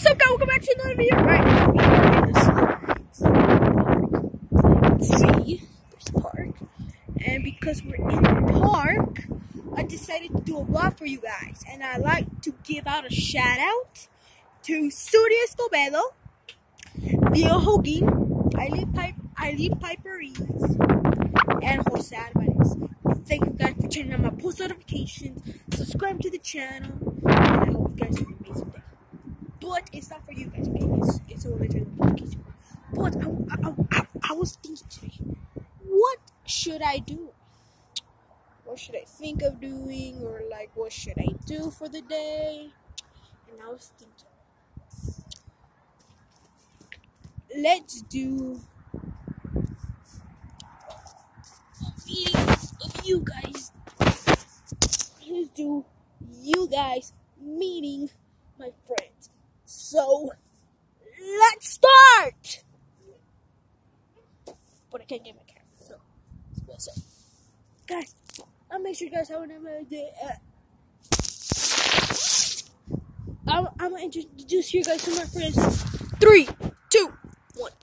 What's up, guys? Welcome back to another video. Right now, we are in the see, there's a park, and because we're in the park, I decided to do a vlog for you guys, and I like to give out a shout out to Suri Escobedo, Leo Hogan, Eileen Piper Reeves, and Jose Alvarez. Thank you guys for turning on my post notifications, subscribe to the channel, and I hope you guys have an amazing day. But it's not for you guys, okay? It's only to notification. But I was thinking today, what should I do? What should I think of doing? Or like, what should I do for the day? And I was thinking, let's do videos of you guys. Let's do you guys meeting my friends. So, let's start! But I can't get my camera, so that's it. Guys, I'll make sure you guys have an amazing day. I'm gonna introduce you guys to my friends. 3, 2, 1.